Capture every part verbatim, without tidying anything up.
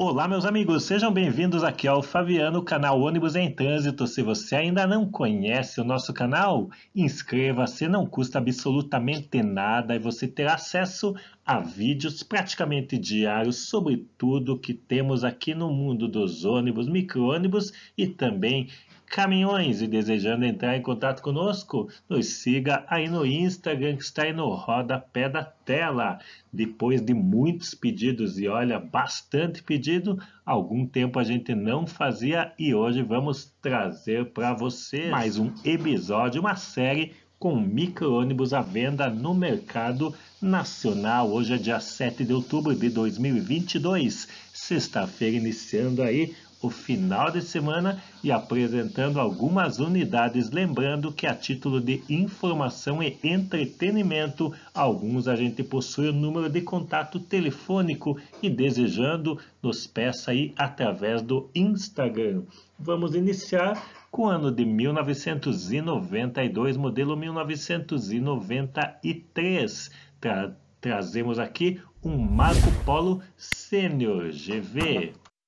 Olá, meus amigos, sejam bem-vindos aqui ao Fabiano, canal Ônibus em Trânsito. Se você ainda não conhece o nosso canal, inscreva-se, não custa absolutamente nada e você terá acesso a vídeos praticamente diários sobre tudo que temos aqui no mundo dos ônibus, micro-ônibus e também caminhões. E desejando entrar em contato conosco, nos siga aí no Instagram, que está aí no rodapé da tela. Depois de muitos pedidos, e olha, bastante pedido, algum tempo a gente não fazia e hoje vamos trazer para vocês mais um episódio, uma série com micro-ônibus à venda no mercado nacional. Hoje é dia sete de outubro de dois mil e vinte e dois, sexta-feira, iniciando aí o final de semana e apresentando algumas unidades, lembrando que a título de informação e entretenimento, alguns a gente possui o número de contato telefônico e desejando, nos peça aí através do Instagram. Vamos iniciar com o ano de mil novecentos e noventa e dois, modelo mil novecentos e noventa e três. Tra trazemos aqui um Marco Polo Sênior G V.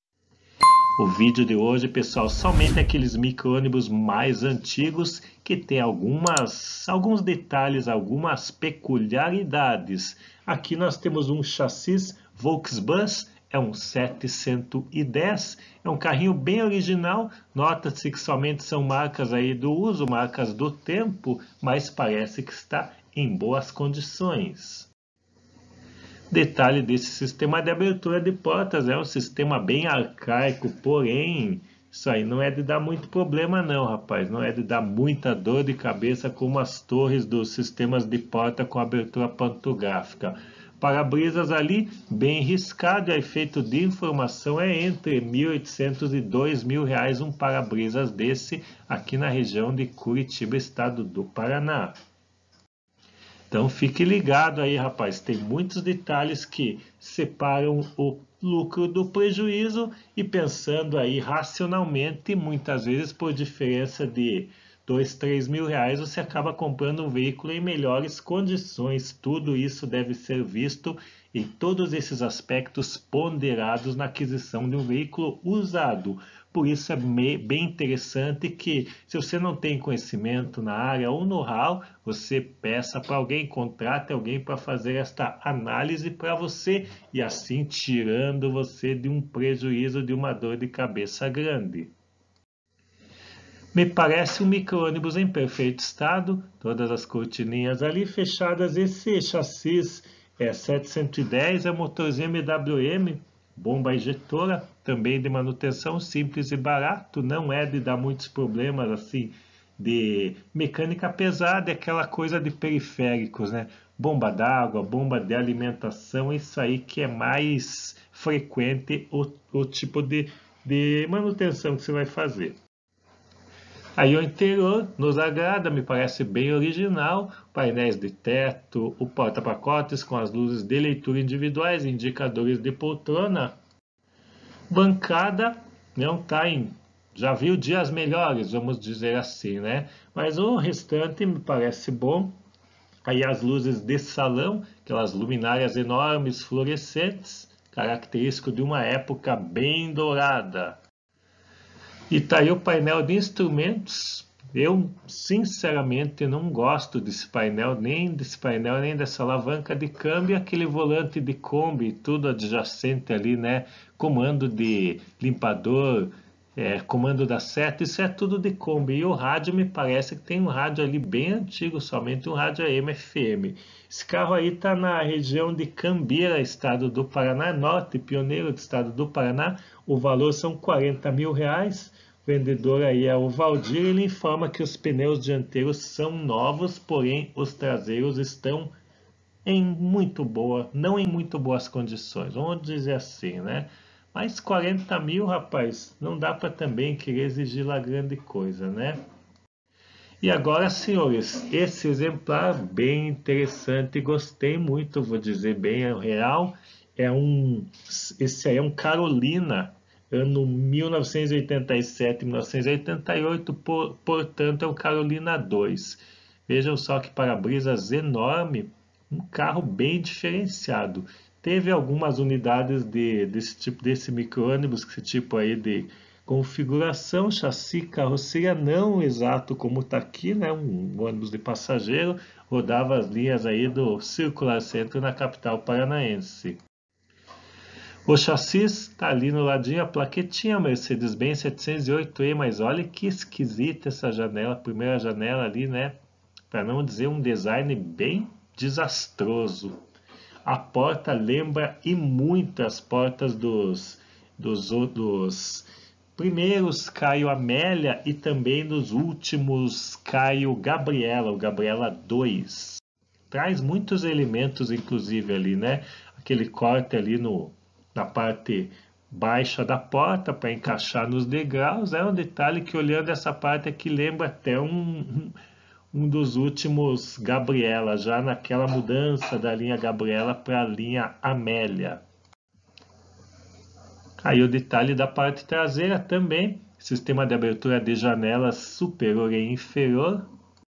O vídeo de hoje, pessoal, somente aqueles micro-ônibus mais antigos que tem algumas, alguns detalhes, algumas peculiaridades. Aqui nós temos um chassi Volksbus, é um setecentos e dez, é um carrinho bem original. Nota-se que somente são marcas aí do uso, marcas do tempo, mas parece que está em boas condições. Detalhe desse sistema de abertura de portas, é um sistema bem arcaico, porém, isso aí não é de dar muito problema não, rapaz, não é de dar muita dor de cabeça como as torres dos sistemas de porta com abertura pantográfica. Para-brisas ali, bem riscado, e a efeito de informação é entre mil e oitocentos e dois mil reais um para-brisas desse aqui na região de Curitiba, estado do Paraná. Então fique ligado aí, rapaz, tem muitos detalhes que separam o lucro do prejuízo e pensando aí racionalmente, muitas vezes por diferença de dois, três mil reais, você acaba comprando um veículo em melhores condições. Tudo isso deve ser visto em todos esses aspectos ponderados na aquisição de um veículo usado. Por isso é bem interessante que, se você não tem conhecimento na área ou know-how, você peça para alguém, contrate alguém para fazer esta análise para você e assim tirando você de um prejuízo, de uma dor de cabeça grande. Me parece um micro-ônibus em perfeito estado, todas as cortininhas ali fechadas. Esse chassi é setecentos e dez, é motorzinho M W M, bomba injetora, também de manutenção simples e barato, não é de dar muitos problemas assim de mecânica pesada, é aquela coisa de periféricos, né? Bomba d'água, bomba de alimentação, isso aí que é mais frequente o, o tipo de, de manutenção que você vai fazer. Aí o interior nos agrada, me parece bem original, painéis de teto, o porta-pacotes com as luzes de leitura individuais, indicadores de poltrona. Bancada não está em, já viu dias melhores, vamos dizer assim, né? Mas o restante me parece bom. Aí as luzes de salão, aquelas luminárias enormes, fluorescentes, característico de uma época bem dourada. E tá aí o painel de instrumentos. Eu, sinceramente, não gosto desse painel, nem desse painel, nem dessa alavanca de câmbio, aquele volante de Kombi, tudo adjacente ali, né? Comando de limpador, é, comando da seta, isso é tudo de Kombi. E o rádio me parece que tem um rádio ali bem antigo, somente um rádio A M F M. Esse carro aí tá na região de Cambira, estado do Paraná, norte, pioneiro do estado do Paraná. O valor são quarenta mil reais. O vendedor aí é o Valdir, ele informa que os pneus dianteiros são novos, porém os traseiros estão em muito boa, não em muito boas condições, vamos dizer assim, né? Mas quarenta mil, rapaz, não dá para também querer exigir lá grande coisa, né? E agora, senhores, esse exemplar bem interessante, gostei muito, vou dizer bem real, é um, esse aí é um Carolina, ano mil novecentos e oitenta e sete, mil novecentos e oitenta e oito, por, portanto é um Carolina dois. Vejam só que para-brisas enorme, um carro bem diferenciado. teve algumas unidades de, desse tipo, desse micro-ônibus, esse tipo aí de configuração, chassi, carroceria, não exato como está aqui, né? Um ônibus de passageiro, rodava as linhas aí do Circular Centro na capital paranaense. O chassi está ali no ladinho, a plaquetinha Mercedes-Benz setecentos e oito E, mas olha que esquisita essa janela, primeira janela ali, né? Para não dizer um design bem desastroso. A porta lembra e muito as portas dos, dos, dos primeiros Caio Amélia e também dos últimos Caio Gabriela, o Gabriela dois. Traz muitos elementos, inclusive, ali, né? Aquele corte ali no, na parte baixa da porta para encaixar nos degraus. É um detalhe que, olhando essa parte aqui, lembra até um, um dos últimos Gabriela, já naquela mudança da linha Gabriela para a linha Amélia. Aí o detalhe da parte traseira também, sistema de abertura de janelas superior e inferior.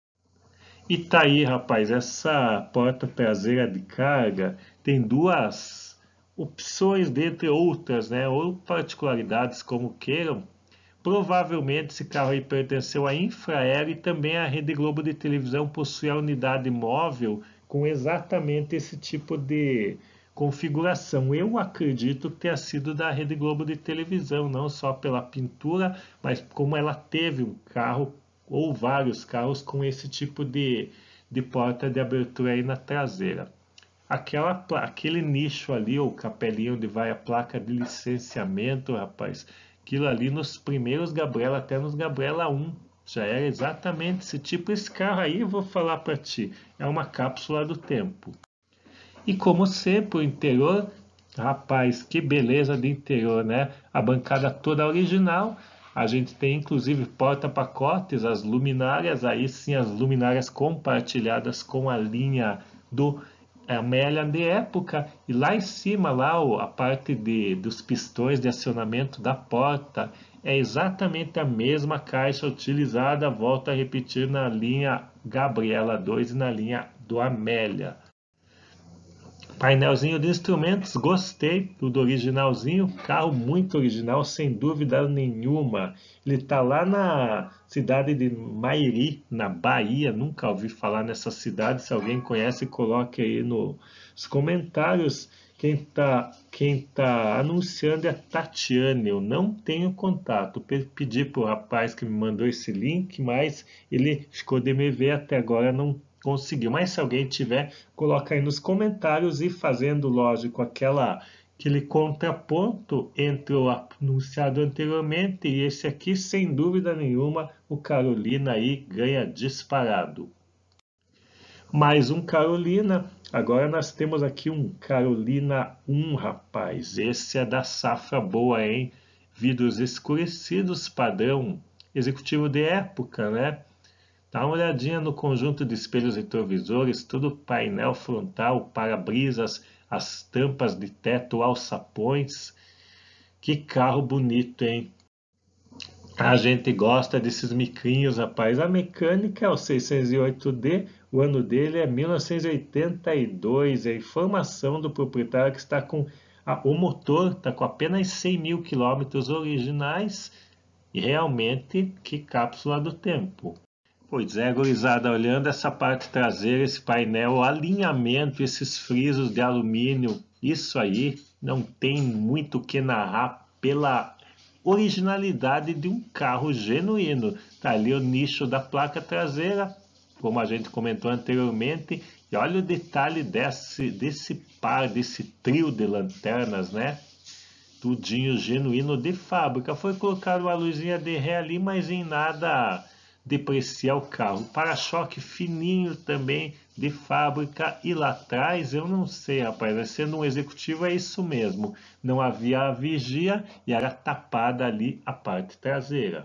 E tá aí, rapaz, essa porta traseira de carga tem duas opções, dentre outras, né, ou particularidades, como queiram. Provavelmente esse carro aí pertenceu à Infraero e também a Rede Globo de televisão possui a unidade móvel com exatamente esse tipo de configuração. Eu acredito que tenha sido da Rede Globo de televisão, não só pela pintura, mas como ela teve um carro ou vários carros com esse tipo de, de porta de abertura aí na traseira. Aquela, aquele nicho ali, ou capelinha onde vai a placa de licenciamento, rapaz, aquilo ali nos primeiros Gabriela, até nos Gabriela um, já era exatamente esse tipo. Esse carro aí, eu vou falar para ti, é uma cápsula do tempo. E como sempre, o interior, rapaz, que beleza de interior, né? A bancada toda original. A gente tem inclusive porta-pacotes, as luminárias, aí sim as luminárias compartilhadas com a linha do Amélia de época. E lá em cima, lá a parte de, dos pistões de acionamento da porta é exatamente a mesma caixa utilizada, volto a repetir, na linha Gabriela dois e na linha do Amélia. Painelzinho de instrumentos, gostei do originalzinho, carro muito original, sem dúvida nenhuma. Ele está lá na cidade de Mairi, na Bahia, nunca ouvi falar nessa cidade, se alguém conhece, coloque aí nos comentários. Quem está quem tá anunciando é a Tatiane, eu não tenho contato, pedi para o rapaz que me mandou esse link, mas ele ficou de me ver até agora, não conseguiu. Mas se alguém tiver, coloca aí nos comentários, e fazendo, lógico, aquela, aquele contraponto entre o anunciado anteriormente e esse aqui, sem dúvida nenhuma, o Carolina aí ganha disparado. Mais um Carolina, agora nós temos aqui um Carolina um, rapaz, esse é da safra boa, hein? Vidros escurecidos, padrão executivo de época, né? Dá uma olhadinha no conjunto de espelhos retrovisores, todo painel frontal, para-brisas, as tampas de teto, alçapões. Que carro bonito, hein? A gente gosta desses micrinhos, rapaz. A mecânica é o seiscentos e oito D, o ano dele é mil novecentos e oitenta e dois. A informação do proprietário que está com... Ah, o motor está com apenas cem mil quilômetros originais. E realmente, que cápsula do tempo. Pois é, gurizada, olhando essa parte traseira, esse painel, o alinhamento, esses frisos de alumínio, isso aí não tem muito o que narrar pela originalidade de um carro genuíno. Tá ali o nicho da placa traseira, como a gente comentou anteriormente, e olha o detalhe desse, desse par, desse trio de lanternas, né? Tudinho genuíno de fábrica. Foi colocado uma luzinha de ré ali, mas em nada depreciar o carro. Para-choque fininho também de fábrica, e lá atrás eu não sei, rapaz, sendo um executivo é isso mesmo, não havia a vigia e era tapada ali a parte traseira.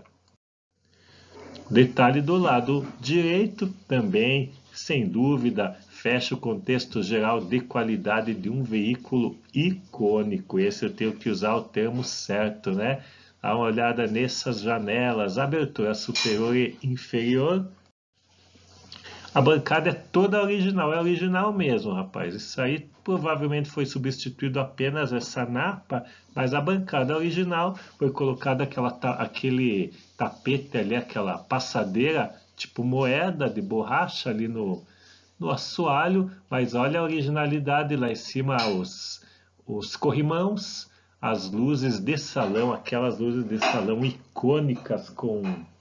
Detalhe do lado direito também, sem dúvida, fecha o contexto geral de qualidade de um veículo icônico. Esse eu tenho que usar o termo certo, né? Dá uma olhada nessas janelas, abertura superior e inferior. A bancada é toda original, é original mesmo, rapaz. Isso aí provavelmente foi substituído apenas essa napa, mas a bancada original foi colocada aquela, aquele tapete ali, aquela passadeira, tipo moeda de borracha ali no, no assoalho, mas olha a originalidade lá em cima, os, os corrimãos, as luzes de salão, aquelas luzes de salão icônicas com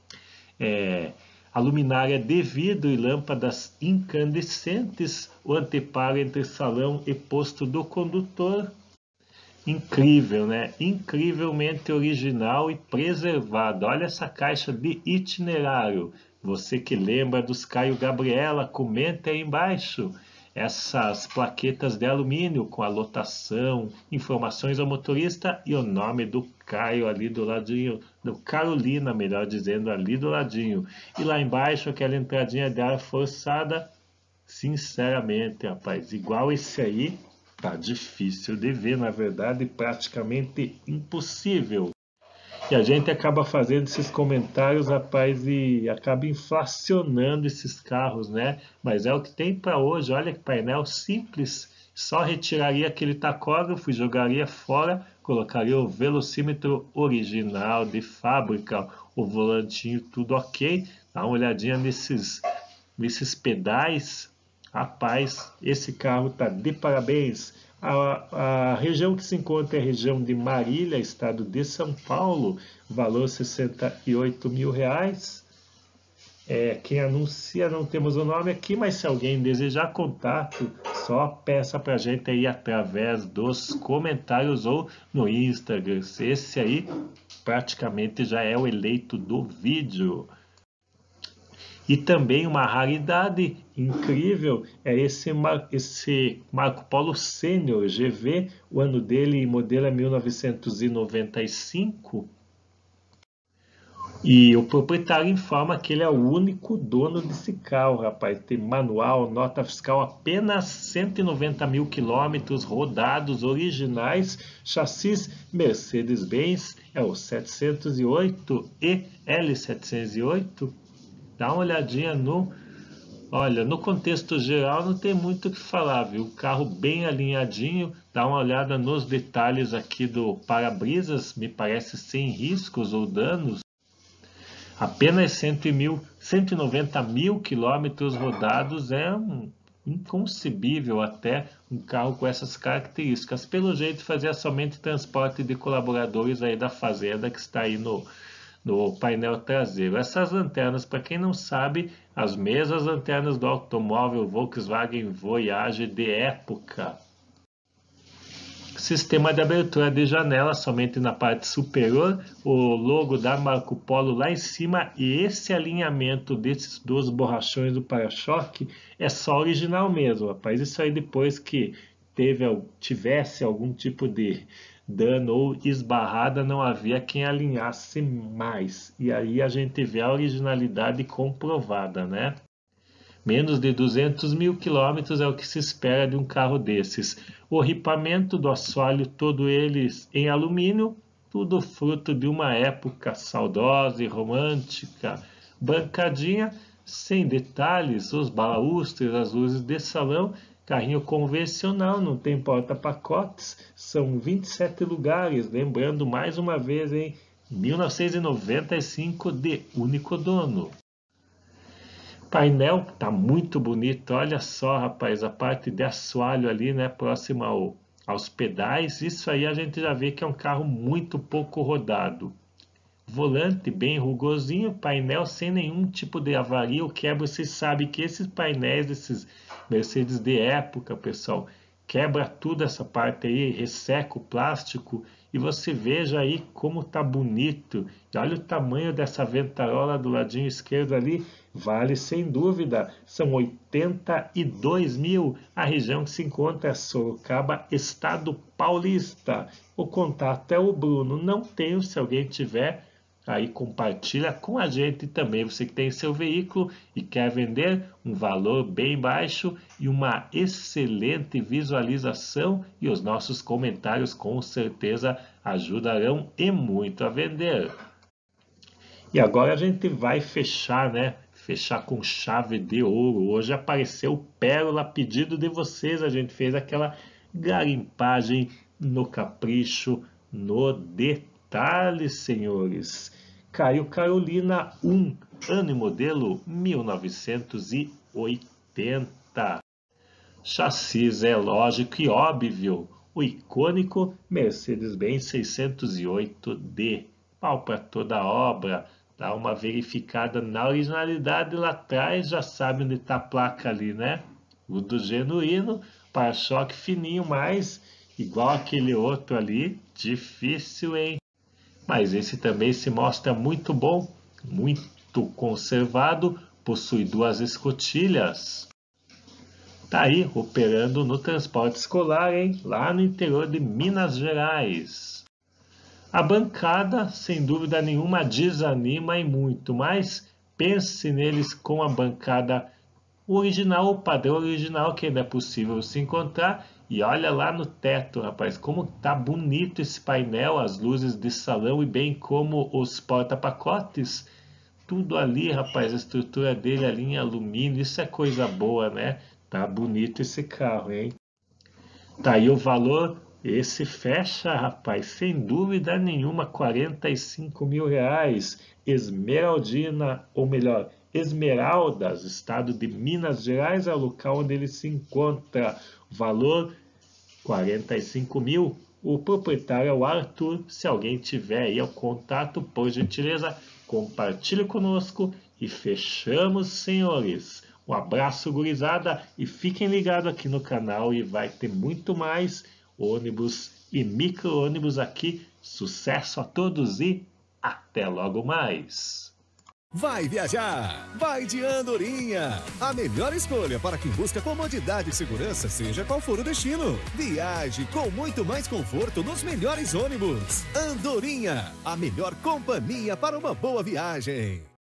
é, a luminária de vidro e lâmpadas incandescentes, o anteparo entre salão e posto do condutor. Incrível, né? Incrivelmente original e preservado. Olha essa caixa de itinerário. Você que lembra dos Caio Gabriela, comenta aí embaixo. Essas plaquetas de alumínio com a lotação, informações ao motorista e o nome do Caio ali do ladinho, do Carolina, melhor dizendo, ali do ladinho. E lá embaixo aquela entradinha de ar forçada. Sinceramente, rapaz, igual esse aí, tá difícil de ver, na verdade, praticamente impossível. E a gente acaba fazendo esses comentários, rapaz, e acaba inflacionando esses carros, né? Mas é o que tem para hoje. Olha que painel simples. Só retiraria aquele tacógrafo, jogaria fora, colocaria o velocímetro original de fábrica, o volantinho tudo ok. Dá uma olhadinha nesses, nesses pedais. Rapaz, esse carro tá de parabéns. A, a região que se encontra é a região de Marília, estado de São Paulo, valor sessenta e oito mil reais. É, quem anuncia não temos o nome aqui, mas se alguém desejar contato, só peça para a gente aí através dos comentários ou no Instagram. Esse aí praticamente já é o eleito do vídeo. E também uma raridade incrível é esse, Mar esse Marco Polo Sênior G V, o ano dele e modelo é mil novecentos e noventa e cinco. E o proprietário informa que ele é o único dono desse carro, rapaz. Tem manual, nota fiscal, apenas cento e noventa mil quilômetros rodados originais, chassis Mercedes-Benz, é o setecentos e oito e L setecentos e oito. Dá uma olhadinha no... Olha, no contexto geral não tem muito o que falar, viu? O carro bem alinhadinho, dá uma olhada nos detalhes aqui do para-brisas, me parece sem riscos ou danos. Apenas cento e noventa mil quilômetros rodados é um, inconcebível até um carro com essas características. Pelo jeito fazia somente transporte de colaboradores aí da fazenda que está aí no... no painel traseiro. Essas lanternas, para quem não sabe, as mesmas lanternas do automóvel Volkswagen Voyage de época. Sistema de abertura de janela somente na parte superior, o logo da Marco Polo lá em cima e esse alinhamento desses dois borrachões do para-choque é só original mesmo, rapaz. Isso aí depois que teve, tivesse algum tipo de dano ou esbarrada, não havia quem alinhasse mais. E aí a gente vê a originalidade comprovada, né? Menos de duzentos mil quilômetros é o que se espera de um carro desses. O ripamento do assoalho, todo ele em alumínio, tudo fruto de uma época saudosa e romântica. Bancadinha, sem detalhes, os balaustres, as luzes de salão. Carrinho convencional, não tem porta-pacotes, são vinte e sete lugares, lembrando mais uma vez em mil novecentos e noventa e cinco de único dono. O painel tá muito bonito, olha só, rapaz, a parte de assoalho ali, né, próxima ao, aos pedais, isso aí a gente já vê que é um carro muito pouco rodado. Volante bem rugosinho, painel sem nenhum tipo de avaria ou quebra. Vocês sabem que esses painéis, esses Mercedes de época, pessoal, quebra tudo essa parte aí, resseca o plástico e você veja aí como tá bonito. E olha o tamanho dessa ventarola do ladinho esquerdo ali, vale sem dúvida, são oitenta e dois mil. A região que se encontra é Sorocaba, estado paulista. O contato é o Bruno, não tenho, se alguém tiver, aí compartilha com a gente também. Você que tem seu veículo e quer vender, um valor bem baixo e uma excelente visualização, e os nossos comentários com certeza ajudarão e muito a vender. E agora a gente vai fechar, né? fechar com chave de ouro. Hoje apareceu pérola a pedido de vocês. A gente fez aquela garimpagem no capricho, no detalhe, senhores. Caio Carolina um, ano e modelo mil novecentos e oitenta. Chassis é lógico e óbvio, o icônico Mercedes-Benz seiscentos e oito D. Pau para toda a obra. Dá uma verificada na originalidade lá atrás, já sabe onde está a placa ali, né? Tudo genuíno, para-choque fininho, mas igual aquele outro ali, difícil, hein? Mas esse também se mostra muito bom, muito conservado, possui duas escotilhas. Tá aí, operando no transporte escolar, hein? Lá no interior de Minas Gerais. A bancada, sem dúvida nenhuma, desanima e muito, mas pense neles com a bancada original, o padrão original, que ainda é possível se encontrar. E olha lá no teto, rapaz, como tá bonito esse painel, as luzes de salão e bem como os porta-pacotes. Tudo ali, rapaz, a estrutura dele ali em alumínio, isso é coisa boa, né? Tá bonito esse carro, hein? Tá aí o valor, esse fecha, rapaz, sem dúvida nenhuma, quarenta e cinco mil reais. Esmeraldina, ou melhor, Esmeraldas, estado de Minas Gerais, é o local onde ele se encontra. Valor, quarenta e cinco mil. O proprietário é o Arthur. Se alguém tiver aí o contato, por gentileza, compartilhe conosco e fechamos, senhores. Um abraço, gurizada, e fiquem ligados aqui no canal e vai ter muito mais ônibus e micro-ônibus aqui. Sucesso a todos e até logo mais! Vai viajar! Vai de Andorinha! A melhor escolha para quem busca comodidade e segurança, seja qual for o destino. Viaje com muito mais conforto nos melhores ônibus. Andorinha, a melhor companhia para uma boa viagem.